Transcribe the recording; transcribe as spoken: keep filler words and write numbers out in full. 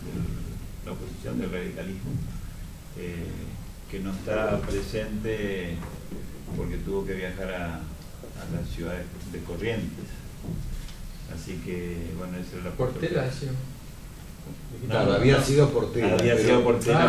la oposición del radicalismo, eh, que no está presente porque tuvo que viajar a, a la ciudad de, de Corrientes. Así que, bueno, esa es la Portela, sí. No, Claro, no, había no. sido portero. Había sido portero.